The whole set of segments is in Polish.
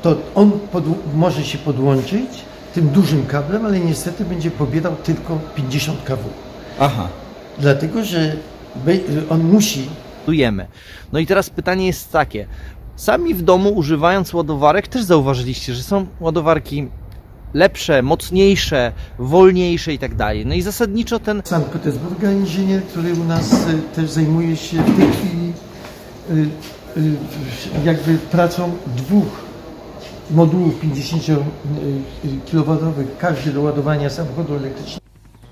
to on może się podłączyć tym dużym kablem, ale niestety będzie pobierał tylko 50 kW. Aha. Dlatego, że on musi... No i teraz pytanie jest takie. Sami w domu, używając ładowarek, też zauważyliście, że są ładowarki lepsze, mocniejsze, wolniejsze i tak dalej. No i zasadniczo ten... Sankt Petersburga inżynier, który u nas też zajmuje się w tej chwili jakby pracą dwóch modułów 50 kW, każdy do ładowania samochodu elektrycznego.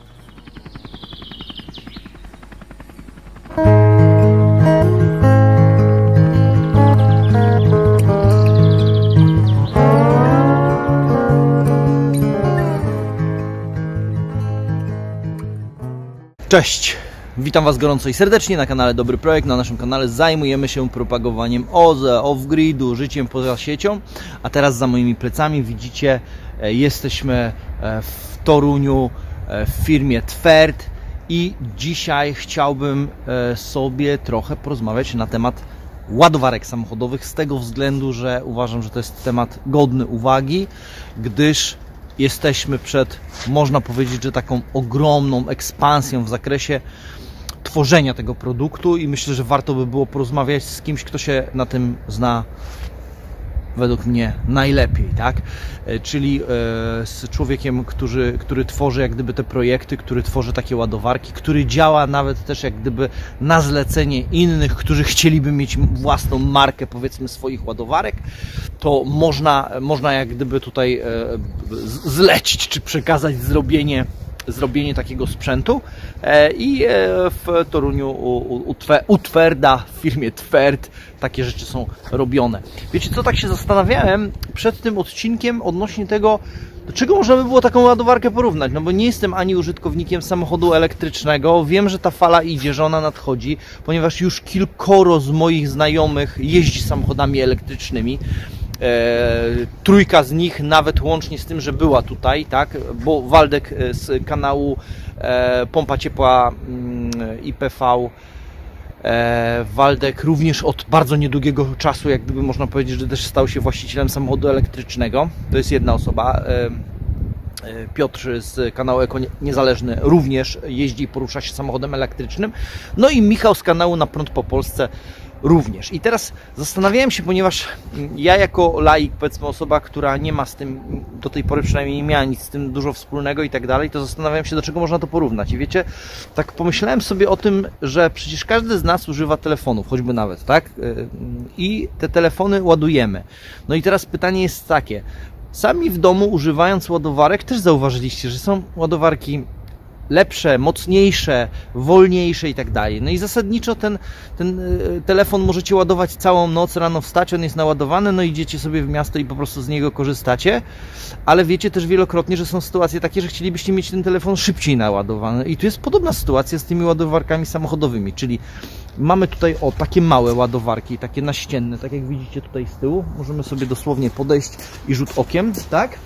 Cześć! Witam Was gorąco i serdecznie na kanale Dobry Projekt. Na naszym kanale zajmujemy się propagowaniem OZE, off-gridu, życiem poza siecią. A teraz za moimi plecami widzicie, jesteśmy w Toruniu w firmie Twerd i dzisiaj chciałbym sobie trochę porozmawiać na temat ładowarek samochodowych z tego względu, że uważam, że to jest temat godny uwagi, gdyż jesteśmy przed, można powiedzieć, że taką ogromną ekspansją w zakresie tworzenia tego produktu i myślę, że warto by było porozmawiać z kimś, kto się na tym zna według mnie najlepiej, tak? Czyli z człowiekiem, który tworzy jak gdyby te projekty, który tworzy takie ładowarki, który działa nawet też jak gdyby na zlecenie innych, którzy chcieliby mieć własną markę, powiedzmy, swoich ładowarek, to można jak gdyby tutaj zlecić czy przekazać zrobienie takiego sprzętu i w Toruniu u Twerda, w firmie Twerd takie rzeczy są robione. Wiecie co, tak się zastanawiałem przed tym odcinkiem odnośnie tego, do czego można by było taką ładowarkę porównać, no bo nie jestem ani użytkownikiem samochodu elektrycznego, wiem, że ta fala idzie, że ona nadchodzi, ponieważ już kilkoro z moich znajomych jeździ samochodami elektrycznymi. Trójka z nich nawet łącznie z tym, że była tutaj, tak, bo Waldek z kanału Pompa Ciepła IPV, Waldek również od bardzo niedługiego czasu, jak gdyby można powiedzieć, że też stał się właścicielem samochodu elektrycznego. To jest jedna osoba. Piotr z kanału Eko Niezależny również jeździ i porusza się samochodem elektrycznym. No i Michał z kanału Na Prąd po Polsce również. I teraz zastanawiałem się, ponieważ ja jako laik, powiedzmy osoba, która nie ma z tym, do tej pory przynajmniej nie miała nic z tym dużo wspólnego i tak dalej, to zastanawiałem się, do czego można to porównać. I wiecie, tak pomyślałem sobie o tym, że przecież każdy z nas używa telefonów, choćby nawet, tak? I te telefony ładujemy. No i teraz pytanie jest takie. Sami w domu, używając ładowarek, też zauważyliście, że są ładowarki lepsze, mocniejsze, wolniejsze i tak dalej. No i zasadniczo ten telefon możecie ładować całą noc, rano wstać, on jest naładowany, no idziecie sobie w miasto i po prostu z niego korzystacie, ale wiecie też wielokrotnie, że są sytuacje takie, że chcielibyście mieć ten telefon szybciej naładowany i tu jest podobna sytuacja z tymi ładowarkami samochodowymi, czyli mamy tutaj takie małe ładowarki, takie naścienne, tak jak widzicie tutaj z tyłu, możemy sobie dosłownie podejść i rzut okiem, tak?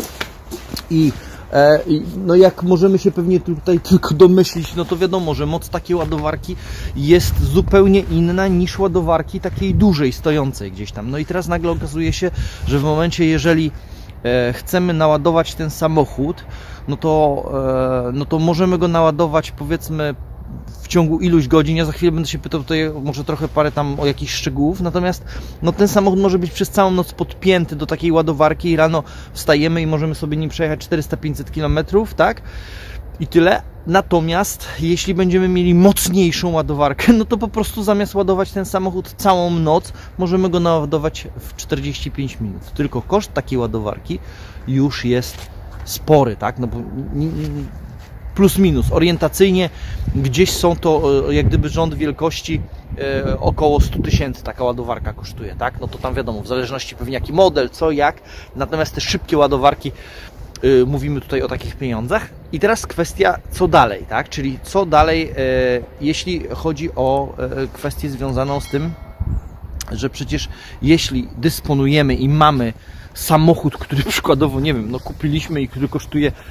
No jak możemy się pewnie tutaj tylko domyślić, no to wiadomo, że moc takiej ładowarki jest zupełnie inna niż ładowarki takiej dużej, stojącej gdzieś tam. No i teraz nagle okazuje się, że w momencie, jeżeli chcemy naładować ten samochód, no to możemy go naładować, powiedzmy, w ciągu iluś godzin. Ja za chwilę będę się pytał tutaj może trochę parę tam o jakichś szczegółów, natomiast no ten samochód może być przez całą noc podpięty do takiej ładowarki i rano wstajemy i możemy sobie nim przejechać 400-500 km, tak? I tyle. Natomiast jeśli będziemy mieli mocniejszą ładowarkę, no to po prostu zamiast ładować ten samochód całą noc, możemy go naładować w 45 minut. Tylko koszt takiej ładowarki już jest spory, tak? No bo plus minus, orientacyjnie gdzieś są to jak gdyby rząd wielkości około 100 000 taka ładowarka kosztuje, tak? No to tam wiadomo, w zależności pewnie jaki model, co, jak, natomiast te szybkie ładowarki, mówimy tutaj o takich pieniądzach. I teraz kwestia, co dalej, tak? Czyli co dalej, jeśli chodzi o kwestię związaną z tym, że przecież jeśli dysponujemy i mamy samochód, który przykładowo, nie wiem, no kupiliśmy i który kosztuje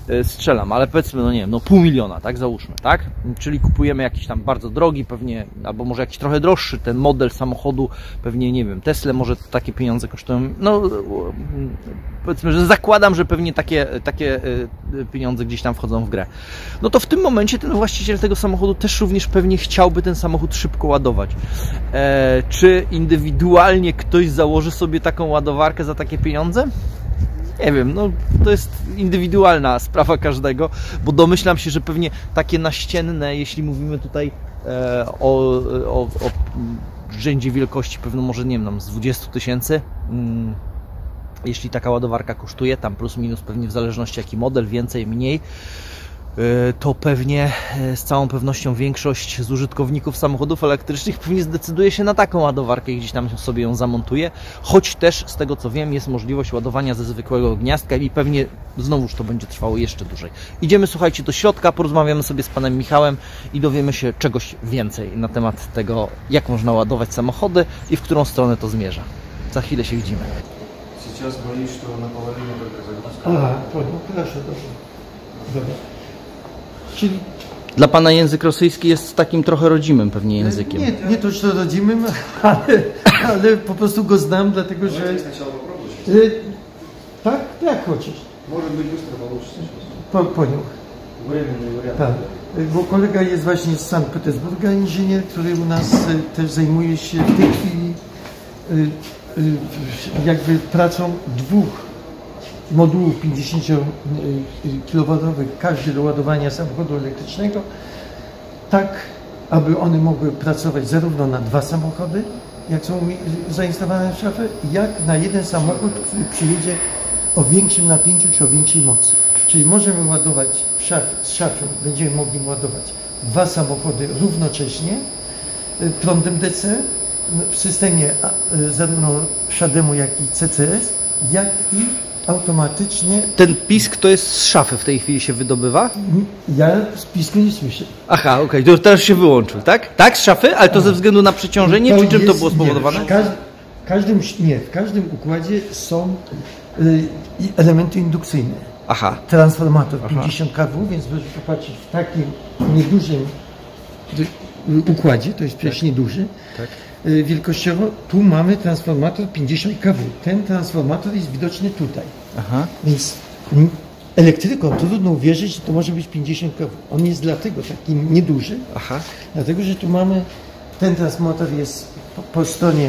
strzelam, ale powiedzmy, no nie wiem, no 500 000, tak, załóżmy, tak? Czyli kupujemy jakiś tam bardzo drogi, pewnie, albo może jakiś trochę droższy ten model samochodu, pewnie, nie wiem, Tesla może takie pieniądze kosztują, no powiedzmy, że zakładam, że pewnie takie pieniądze gdzieś tam wchodzą w grę. No to w tym momencie ten właściciel tego samochodu też również pewnie chciałby ten samochód szybko ładować. Czy indywidualnie ktoś założy sobie taką ładowarkę za takie pieniądze? Nie wiem, no to jest indywidualna sprawa każdego, bo domyślam się, że pewnie takie naścienne, jeśli mówimy tutaj o rzędzie wielkości, pewno może, nie wiem, z 20 000, jeśli taka ładowarka kosztuje, tam plus minus pewnie w zależności jaki model, więcej, mniej, to pewnie z całą pewnością większość z użytkowników samochodów elektrycznych pewnie zdecyduje się na taką ładowarkę i gdzieś tam sobie ją zamontuje, choć też z tego co wiem jest możliwość ładowania ze zwykłego gniazdka i pewnie znowuż to będzie trwało jeszcze dłużej. Idziemy, słuchajcie, do środka, porozmawiamy sobie z panem Michałem i dowiemy się czegoś więcej na temat tego, jak można ładować samochody i w którą stronę to zmierza. Za chwilę się widzimy. Сейчас боюсь, что наполовину только загрузка. Aha, poнял, хорошо, dobrze. Dobra. Czyli Dla pana język rosyjski jest takim trochę rodzimym pewnie językiem. nie to, że rodzimym, ale po prostu go znam, dlatego że... Давайте сначала попробуй. Tak? Jak chcesz. Может быть, быстро получится сейчас. Poнял. Временный вариант. Tak. Bo kolega jest właśnie z Sankt Petersburga, inżynier, który u nas też zajmuje się w tej chwili jakby pracą dwóch modułów 50 kW, każdy do ładowania samochodu elektrycznego, tak aby one mogły pracować zarówno na dwa samochody, jak są zainstalowane w szafie, jak na jeden samochód, który przyjedzie o większym napięciu czy o większej mocy. Czyli możemy ładować z szafy, będziemy mogli ładować dwa samochody równocześnie prądem DC w systemie zarówno Shademu, jak i CCS, jak i automatycznie. Ten pisk to jest z szafy w tej chwili się wydobywa? Ja z pisku nie słyszę. Aha, okej, to teraz się wyłączył, tak? Tak, z szafy? Ale to ze względu na przeciążenie, czy czym to było spowodowane? W każdym układzie są elementy indukcyjne. Aha. Transformator 50 kW, więc proszę popatrzeć, w takim niedużym układzie, to jest przecież nieduży, Tak. Wielkościowo, tu mamy transformator 50 kW. Ten transformator jest widoczny tutaj. Aha. Więc elektrykom trudno uwierzyć, że to może być 50 kW. On jest dlatego taki nieduży, Aha. dlatego że tu mamy, ten transformator jest po stronie,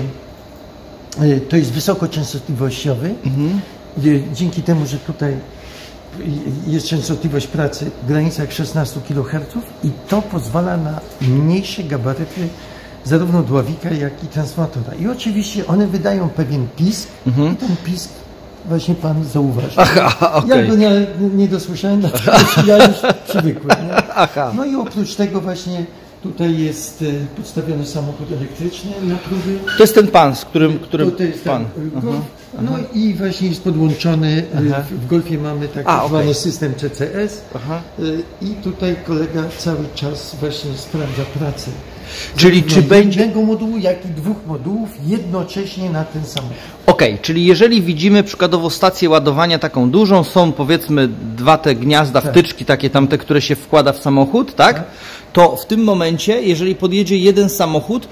to jest wysokoczęstotliwościowy. Dzięki temu, że tutaj jest częstotliwość pracy w granicach 16 kHz i to pozwala na mniejsze gabaryty zarówno dławika, jak i transformatora. I oczywiście one wydają pewien pisk i ten pisk właśnie pan zauważył. Aha, okej. Ja go nie dosłyszałem, dlatego że ja już przywykłem. Nie? Aha. No i oprócz tego właśnie tutaj jest podstawiony samochód elektryczny na próby. To jest ten pan, z którym To jest pan. Golf. No i właśnie jest podłączony, w Golfie mamy taki zwany system CCS. I tutaj kolega cały czas właśnie sprawdza pracę. Czyli czy będzie jednego modułu, jak i dwóch modułów jednocześnie na ten samochód. Okej, czyli jeżeli widzimy przykładowo stację ładowania taką dużą, są powiedzmy dwa te gniazda, wtyczki takie tamte, które się wkłada w samochód, tak? To w tym momencie, jeżeli podjedzie jeden samochód,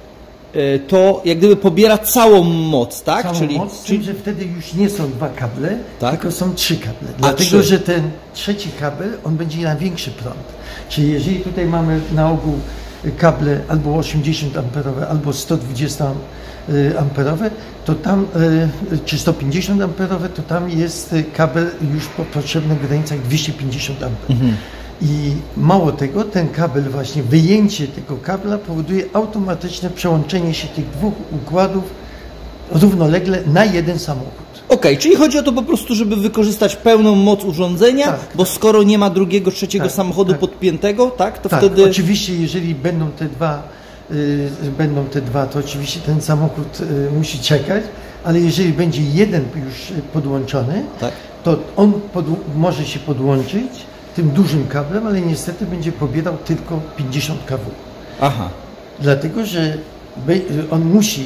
to jak gdyby pobiera całą moc, tak? Całą moc, z tym, że wtedy już nie są dwa kable, tylko są trzy kable. Dlatego, że ten trzeci kabel, on będzie na większy prąd. Czyli jeżeli tutaj mamy na ogół kable albo 80 amperowe, albo 120 amperowe, to tam, czy 150 amperowe, to tam jest kabel już potrzebny w granicach 250 amper. I mało tego, ten kabel, właśnie wyjęcie tego kabla powoduje automatyczne przełączenie się tych dwóch układów równolegle na jeden samochód. Okej, czyli chodzi o to po prostu, żeby wykorzystać pełną moc urządzenia, bo skoro nie ma drugiego, trzeciego samochodu podpiętego, tak, to wtedy... Oczywiście, jeżeli będą te dwa, to oczywiście ten samochód musi czekać, ale jeżeli będzie jeden już podłączony, to on może się podłączyć tym dużym kablem, ale niestety będzie pobierał tylko 50 kW. Aha. Dlatego, że on musi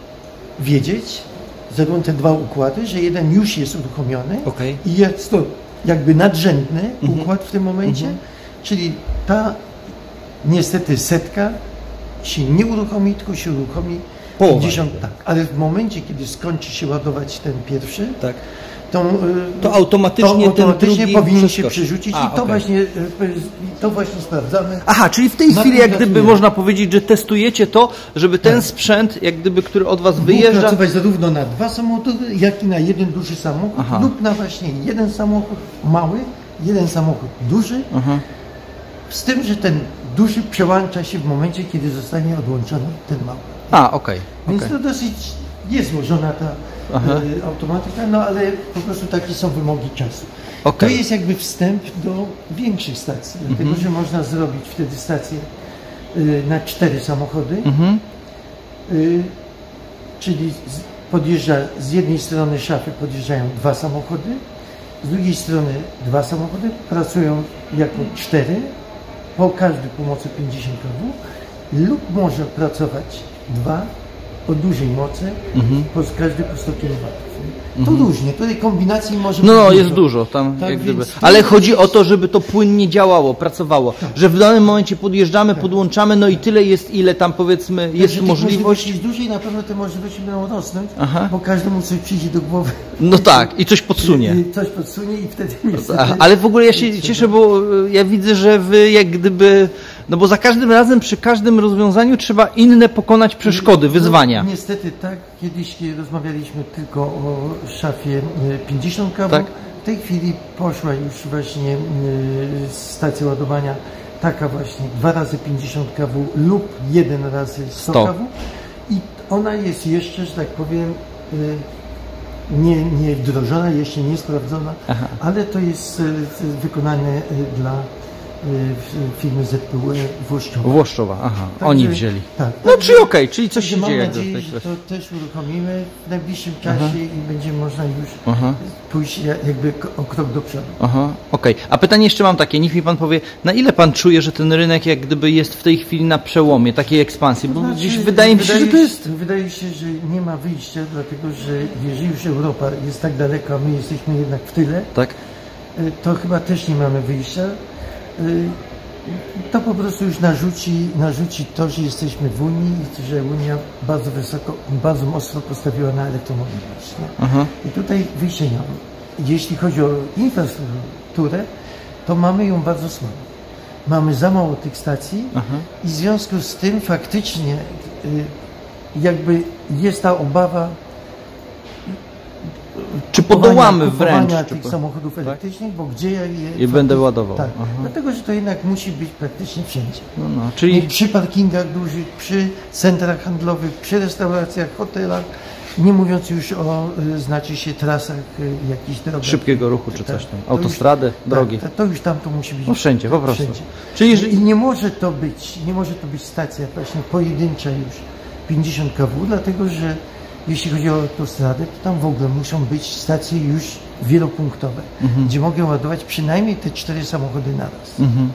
wiedzieć, zarówno te dwa układy, że jeden już jest uruchomiony i jest to jakby nadrzędny układ w tym momencie, czyli ta niestety setka się nie uruchomi, tylko się uruchomi połowa. 50, tak, ale w momencie, kiedy skończy się ładować ten pierwszy, Tak. to automatycznie ten drugi powinien się przeskoczy. przerzucić i to właśnie sprawdzamy. Aha, czyli w tej Na chwili tym jak gdyby pracujemy. można powiedzieć, że testujecie to, żeby ten sprzęt, jak gdyby, który od Was Mógł wyjeżdża... pracować zarówno na 2 samochody, jak i na jeden duży samochód, Aha. lub na właśnie jeden samochód mały, jeden samochód duży, z tym, że ten duży przełącza się w momencie, kiedy zostanie odłączony ten mały. Okej. Więc to dosyć jest złożona ta automatyka, no ale po prostu takie są wymogi czasu. Okej. To jest jakby wstęp do większych stacji, dlatego że można zrobić wtedy stację na 4 samochody, czyli podjeżdża z jednej strony szafy podjeżdżają 2 samochody, z drugiej strony 2 samochody, pracują jako 4, po każdy pomocy 50 kW, lub może pracować 2 o dużej mocy, każdy po 100 kW. To różnie, tutaj kombinacji może być No, jest dużo tam, Tak, jak gdyby. więc to Ale jest- chodzi o to, żeby to płynnie działało, pracowało. Że w danym momencie podjeżdżamy, podłączamy, no i tyle jest, ile tam powiedzmy jest Także możliwość. Jeśli dłużej, na pewno te możliwości będą rosnąć, Aha. bo każdemu coś przyjdzie do głowy. No tak, i coś podsunie. Coś podsunie i wtedy niestety... Ale w ogóle ja się cieszę, bo ja widzę, że wy jak gdyby, no bo za każdym razem, przy każdym rozwiązaniu trzeba inne pokonać przeszkody, wyzwania. No, niestety tak, kiedyś rozmawialiśmy tylko o szafie 50 kW, Tak. w tej chwili poszła już właśnie stacja ładowania taka właśnie 2 razy 50 kW lub 1 razy 100 100. kW i ona jest jeszcze, że tak powiem, nie wdrożona, jeszcze nie sprawdzona, ale to jest wykonane dla firmy ZPU Włoszczowa. Włoszczowa, aha, Także- oni wzięli. Tak. No czyli okej, czyli coś się Mam dzieje. nadzieję, jak że gdyby. to też uruchomimy w najbliższym czasie i będzie można już pójść jakby o krok do przodu. Aha, okej. A pytanie jeszcze mam takie, niech mi Pan powie, na ile Pan czuje, że ten rynek jak gdyby jest w tej chwili na przełomie takiej ekspansji? Bo gdzieś wydaje mi się, że to jest... Wydaje się, że nie ma wyjścia, dlatego że jeżeli już Europa jest tak daleko, a my jesteśmy jednak w tyle, Tak? to chyba też nie mamy wyjścia. To po prostu już narzuci to, że jesteśmy w Unii i że Unia bardzo wysoko, bardzo mocno postawiła na elektromobilność. Nie? I tutaj wyjścia nie ma. Jeśli chodzi o infrastrukturę, to mamy ją bardzo słabo. Mamy za mało tych stacji i w związku z tym faktycznie jakby jest ta obawa Czy podołamy kupowania wręcz? tych Czy... samochodów elektrycznych, bo gdzie ja je I będę ładował. Tak, Aha. dlatego, że to jednak musi być praktycznie wszędzie. No, czyli Przy parkingach dużych, przy centrach handlowych, przy restauracjach, hotelach, nie mówiąc już o, znaczy się, trasach jakichś drogach. szybkiego ruchu czy Tak, coś tam, to autostrady, już, drogi. Tak, to już tam to musi być. No wszędzie, po prostu. Wszędzie. Czyli jeżeli... I nie może to być stacja właśnie pojedyncza już 50 kW, dlatego że jeśli chodzi o autostradę, to tam w ogóle muszą być stacje już wielopunktowe, gdzie mogę ładować przynajmniej te 4 samochody naraz.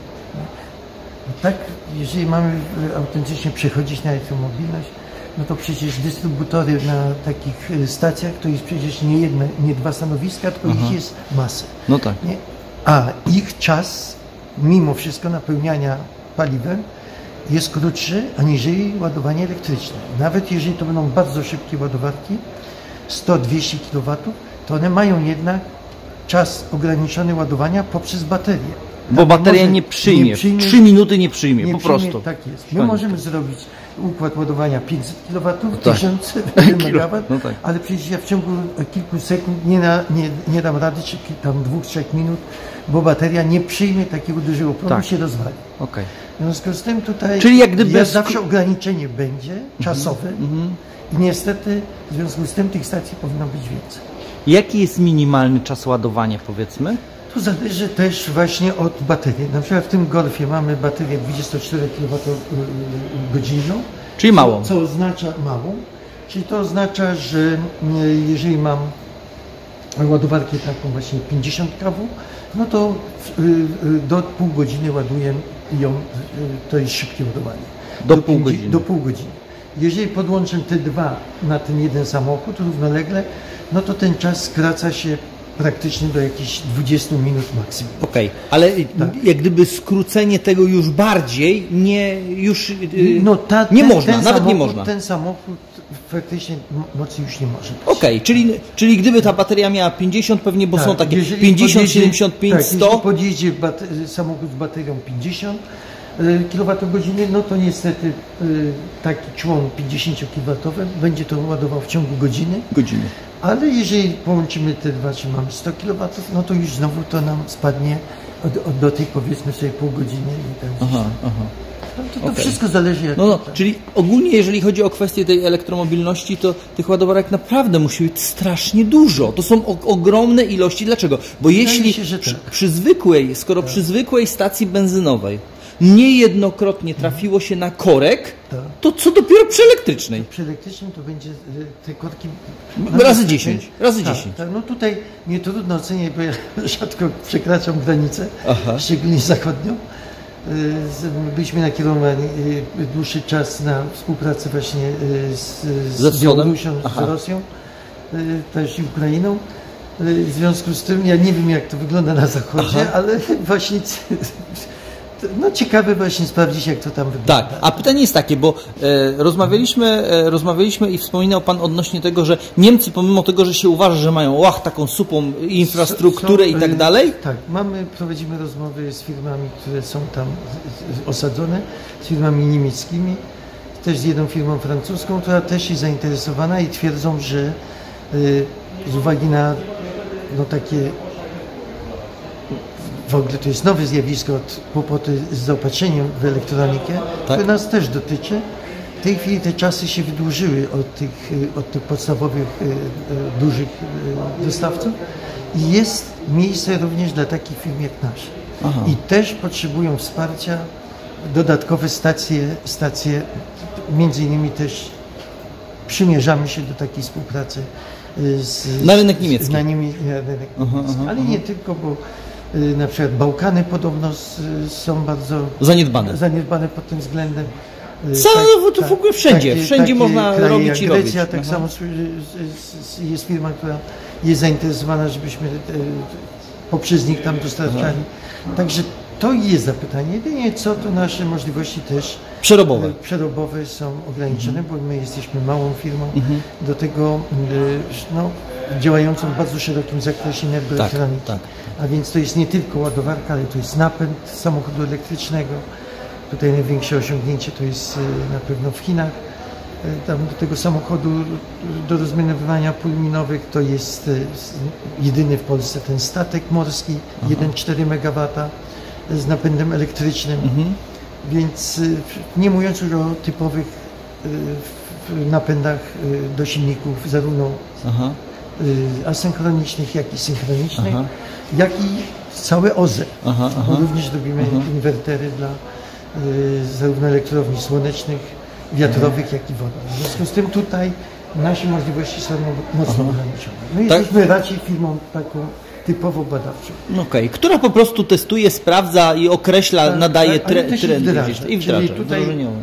Tak, jeżeli mamy autentycznie przechodzić na elektromobilność, no to przecież dystrybutory na takich stacjach to jest przecież nie 2 stanowiska, tylko ich jest masę. No tak. Nie? A ich czas, mimo wszystko napełniania paliwem, jest krótszy aniżeli ładowanie elektryczne. Nawet jeżeli to będą bardzo szybkie ładowarki, 100-200 kW, to one mają jednak czas ograniczony ładowania poprzez baterię. Bo Tak, bateria może nie przyjmie, 3 minuty nie przyjmie, po przyjmie, prostu. Tak jest. My Fajnie. możemy zrobić układ ładowania 500 kW, Tak. 1000 MW, No tak. ale przecież ja w ciągu kilku sekund nie dam rady, czy tam 2-3 minut, bo bateria nie przyjmie takiego dużego prądu, Tak. się rozwali. Okej. W związku z tym tutaj Czyli jak gdyby zawsze ograniczenie będzie czasowe i niestety w związku z tym tych stacji powinno być więcej. Jaki jest minimalny czas ładowania, powiedzmy? To zależy też właśnie od baterii. Na przykład w tym Golfie mamy baterię 24 kWh, Czyli małą. Co oznacza małą, czyli to oznacza, że jeżeli mam ładowarkę taką właśnie 50 kW, no to do pół godziny ładuję ją, to jest szybkie ładowanie. Do pół godziny. Do pół godziny. Jeżeli podłączę te 2 na ten jeden samochód równolegle, no to ten czas skraca się praktycznie do jakichś 20 minut maksimum. Okej, ale jak gdyby skrócenie tego już bardziej nie można. Ten samochód faktycznie mocy już nie może być. Okej, czyli gdyby ta bateria miała 50 pewnie, bo są takie 50, 75, 100. Jeśli podjedzie samochód z baterią 50 kWh, no to niestety taki człon 50 kW będzie to ładował w ciągu godziny. Ale jeżeli połączymy te dwa, czy mamy 100 kW, no to już znowu to nam spadnie do tej, powiedzmy sobie, pół godziny i tak. To wszystko zależy jak... Czyli ogólnie jeżeli chodzi o kwestię tej elektromobilności, to tych ładowarek naprawdę musi być strasznie dużo. To są ogromne ilości. Dlaczego? Bo jeśli przy zwykłej stacji benzynowej niejednokrotnie trafiło się na korek, to co dopiero przy elektrycznej? Przy elektrycznym to będzie te korki... Razy 10. Tak, no tutaj nie trudno oceniać, bo ja rzadko przekraczam granicę, szczególnie zachodnią. Byliśmy nakierowani dłuższy czas na współpracę właśnie z Białorusią, z Rosją, też i Ukrainą. W związku z tym ja nie wiem, jak to wygląda na zachodzie, ale właśnie ciekawe właśnie sprawdzić, jak to tam wygląda. Tak, a pytanie jest takie, bo rozmawialiśmy i wspominał Pan odnośnie tego, że Niemcy, pomimo tego, że się uważa, że mają taką supą infrastrukturę i tak dalej. Tak, prowadzimy rozmowy z firmami, które są tam osadzone, z firmami niemieckimi, też z jedną firmą francuską, która też jest zainteresowana i twierdzą, że z uwagi na takie w ogóle to jest nowe zjawisko od kłopoty z zaopatrzeniem w elektronikę, które nas też dotyczy. W tej chwili te czasy się wydłużyły od tych podstawowych, dużych dostawców i jest miejsce również dla takich firm jak nasza. I też potrzebują wsparcia, dodatkowe stacje, między innymi też przymierzamy się do takiej współpracy na rynek niemiecki. Ale nie tylko, bo na przykład Bałkany podobno są bardzo zaniedbane pod tym względem. To w ogóle wszędzie można robić i robić. Grecja, tak samo jest firma, która jest zainteresowana, żebyśmy poprzez nich tam dostarczali. Także to jest zapytanie. Jedynie co to nasze możliwości też przerobowe są ograniczone, bo my jesteśmy małą firmą, do tego działającą w bardzo szerokim zakresie elektroniki. A więc to jest nie tylko ładowarka, ale to jest napęd samochodu elektrycznego. Tutaj największe osiągnięcie to jest na pewno w Chinach. Tam do tego samochodu do rozmianowywania pól minowych to jest jedyny w Polsce ten statek morski, 1,4 MW z napędem elektrycznym. Więc nie mówiąc już o typowych napędach do silników, zarówno asynchronicznych, jak i synchronicznych, jak i całe OZE. Również robimy inwertery dla zarówno elektrowni słonecznych, wiatrowych, jak i wodnych. W związku z tym tutaj nasze możliwości są mocno ograniczone. My jesteśmy raczej firmą taką typowo badawczą. Która po prostu testuje, sprawdza i określa, nadaje trendy i wdraża. Czyli tutaj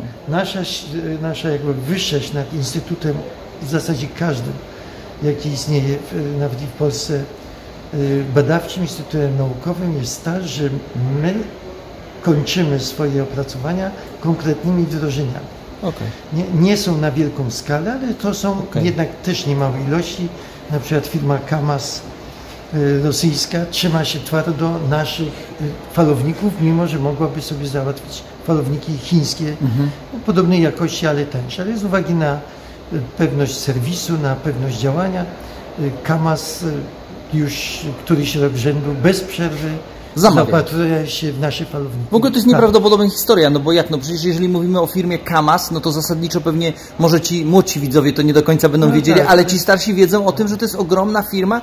nasza jakby wyższość nad instytutem, w zasadzie każdym, jaki istnieje nawet i w Polsce, badawczym instytutem naukowym jest ta, że my kończymy swoje opracowania konkretnymi wdrożeniami. Nie są na wielką skalę, ale to są jednak też niemałe ilości. Na przykład firma Kamaz rosyjska trzyma się twardo naszych falowników, mimo że mogłaby sobie załatwić falowniki chińskie podobnej jakości, ale tańsze. Ale z uwagi na pewność serwisu, na pewność działania, Kamaz już któryś rok rzędu bez przerwy zapatruje się w nasze falowniki. W ogóle to jest nieprawdopodobna historia, bo przecież jeżeli mówimy o firmie Kamaz, no to zasadniczo pewnie może ci młodsi widzowie to nie do końca będą wiedzieli, ale ci starsi wiedzą o tym, że to jest ogromna firma,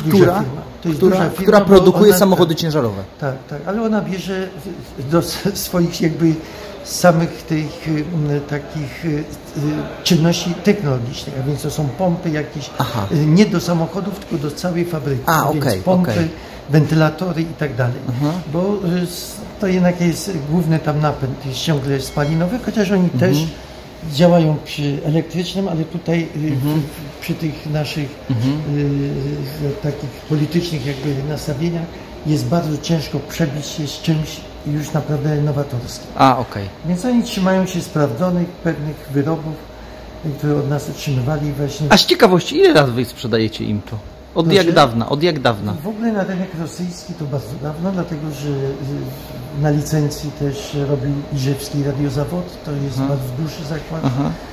która produkuje samochody ciężarowe. Tak, ale ona bierze do swoich jakby samych tych takich czynności technologicznych, a więc to są pompy jakieś, nie do samochodów, tylko do całej fabryki. Więc pompy, wentylatory i tak dalej. Bo to jednak jest główny tam napęd, jest ciągle spalinowy, chociaż oni też działają przy elektrycznym, ale tutaj przy tych naszych takich politycznych jakby nastawieniach jest bardzo ciężko przebić się z czymś już naprawdę nowatorskim. Okej. Więc oni trzymają się sprawdzonych pewnych wyrobów, które od nas otrzymywali właśnie. A z ciekawości, ile lat wy sprzedajecie im to? Od jak dawna? Od jak dawna? W ogóle na rynek rosyjski to bardzo dawno, dlatego że na licencji też robił Iżewski Radiozawod, to jest bardzo duży zakład,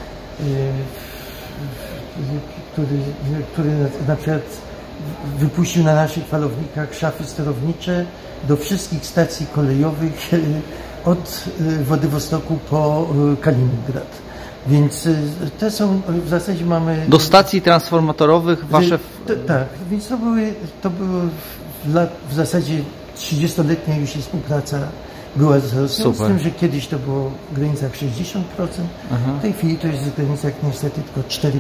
który na przykład wypuścił na naszych falownikach szafy sterownicze do wszystkich stacji kolejowych od Władywostoku po Kaliningrad. Więc te są, w zasadzie mamy... Do stacji transformatorowych wasze... Tak, więc to było w zasadzie 30-letnia już współpraca była z Rosją, z tym, że kiedyś to było w granicach 60%, w tej chwili to jest w granicach niestety tylko 4-5%.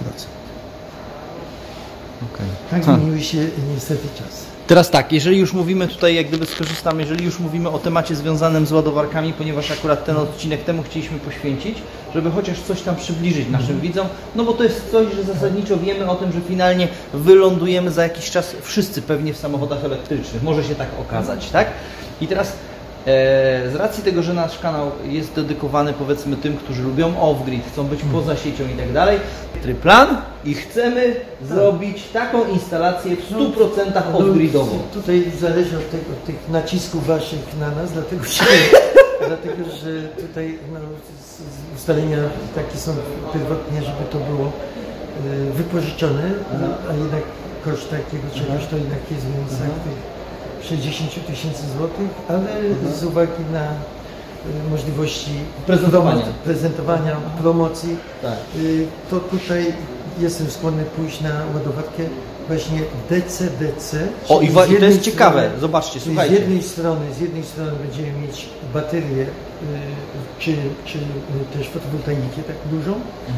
Tak zmieniły się niestety czasy. Teraz tak, jeżeli już mówimy tutaj, jak gdyby skorzystamy, jeżeli już mówimy o temacie związanym z ładowarkami, ponieważ akurat ten odcinek temu chcieliśmy poświęcić, żeby chociaż coś tam przybliżyć naszym widzom, no bo to jest coś, że zasadniczo wiemy o tym, że finalnie wylądujemy za jakiś czas wszyscy pewnie w samochodach elektrycznych. Może się tak okazać, tak? I teraz z racji tego, że nasz kanał jest dedykowany powiedzmy tym, którzy lubią off-grid, chcą być poza siecią i tak dalej, plan i chcemy zrobić taką instalację w 100% off-gridową. Tutaj zależy od tych nacisków waszych na nas, dlatego że tutaj ustalenia takie są pierwotnie, żeby to było wypożyczone, a jednak koszt takiego czegoś to jednak jest w granicach tych 60 000 złotych, ale z uwagi na możliwości prezentowania, promocji, to tutaj jestem skłonny pójść na ładowarkę właśnie DC-DC. O, i to jest ciekawe, zobaczcie, słuchajcie. Z jednej strony będziemy mieć baterię, czy też fotowoltaikę tak dużą,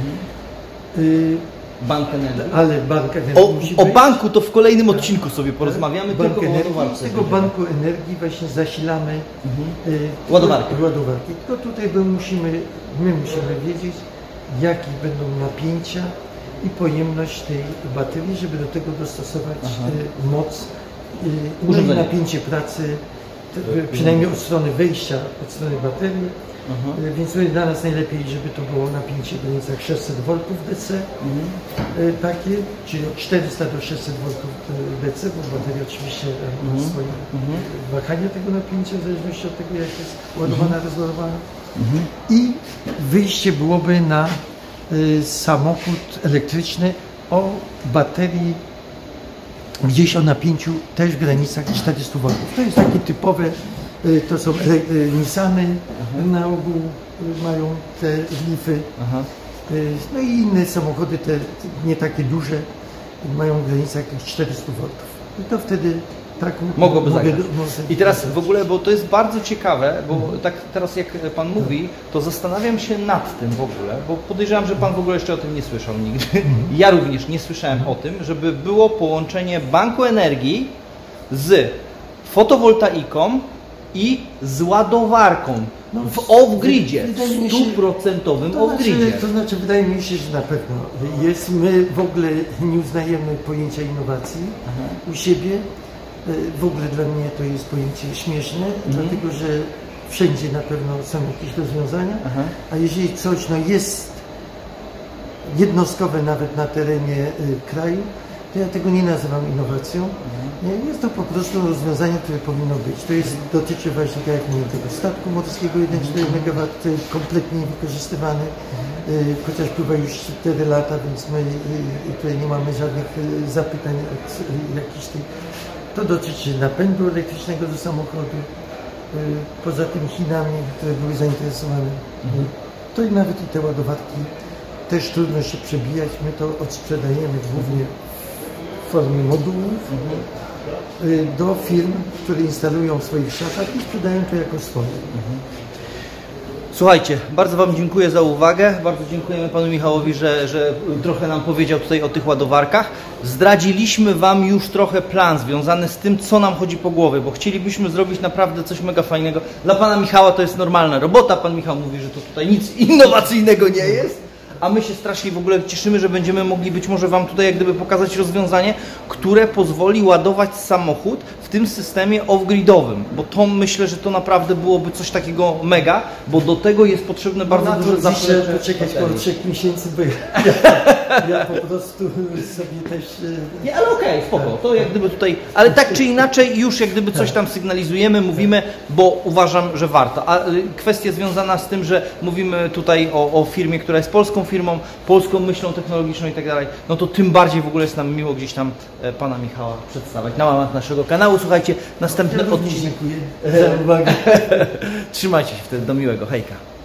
Bank energii. Ale bank energii o banku to w kolejnym odcinku sobie porozmawiamy, tylko o ładowarce. Z tego banku energii właśnie zasilamy ładowarki. Tylko tutaj my musimy wiedzieć, jakie będą napięcia i pojemność tej baterii, żeby do tego dostosować moc i napięcie pracy, przynajmniej od strony wejścia, od strony baterii. Więc dla nas najlepiej, żeby to było napięcie w granicach 600 V DC, takie, czyli od 400 do 600 V DC, bo bateria oczywiście ma swoje wahania tego napięcia, w zależności od tego, jak jest ładowana, rozładowana. I wyjście byłoby na samochód elektryczny o baterii gdzieś o napięciu też w granicach 400 V. To jest takie typowe. To są Nissany, na ogół mają te Leafy, no i inne samochody, te nie takie duże, mają w granicach 400 V. I to wtedy tak mogłoby zagrać. I teraz w ogóle, bo to jest bardzo ciekawe, bo tak teraz jak Pan mówi, to zastanawiam się nad tym w ogóle, bo podejrzewam, że Pan w ogóle jeszcze o tym nie słyszał nigdy. Ja również nie słyszałem o tym, żeby było połączenie banku energii z fotowoltaiką i z ładowarką w off-gridzie, w 100% off-gridzie. To znaczy, wydaje mi się, że na pewno jest. My w ogóle nie uznajemy pojęcia innowacji u siebie. W ogóle dla mnie to jest pojęcie śmieszne, dlatego że wszędzie na pewno są jakieś rozwiązania, a jeżeli coś jest jednostkowe nawet na terenie kraju, to ja tego nie nazywam innowacją. Jest to po prostu rozwiązanie, które powinno być. To dotyczy właśnie, tak jak mówię, tego statku morskiego 1,4 MW, to jest kompletnie niewykorzystywany, chociaż pływa już 4 lata, więc my tutaj nie mamy żadnych zapytań od jakichś tych. To dotyczy napędu elektrycznego do samochodu, poza tym Chinami, które były zainteresowane. To i nawet i te ładowarki też trudno się przebijać. My to odsprzedajemy głównie w formie modułów do firm, które instalują w swoich szafach i sprzedają to jako swoje. Słuchajcie, bardzo Wam dziękuję za uwagę, bardzo dziękujemy Panu Michałowi, że trochę nam powiedział tutaj o tych ładowarkach. Zdradziliśmy Wam już trochę plan związany z tym, co nam chodzi po głowie, bo chcielibyśmy zrobić naprawdę coś mega fajnego. Dla Pana Michała to jest normalna robota, Pan Michał mówi, że to tutaj nic innowacyjnego nie jest. A my się strasznie w ogóle cieszymy, że będziemy mogli być może Wam tutaj jak gdyby pokazać rozwiązanie, które pozwoli ładować samochód w tym systemie off-gridowym, bo to myślę, że to naprawdę byłoby coś takiego mega, bo do tego jest potrzebne bardzo duże zaplecze. Poczekać po 3 miesięcy, bo ja po prostu sobie też... Nie, ale okej, spoko, to jak gdyby tutaj, ale tak czy inaczej już jak gdyby coś tam sygnalizujemy, mówimy, bo uważam, że warto. A kwestia związana z tym, że mówimy tutaj o firmie, która jest polską firmą, polską myślą technologiczną i tak dalej, no to tym bardziej w ogóle jest nam miło gdzieś tam Pana Michała przedstawiać na łamach naszego kanału. Słuchajcie, następny odcinek. Dziękuję za uwagę. Trzymajcie się wtedy, do miłego, hejka.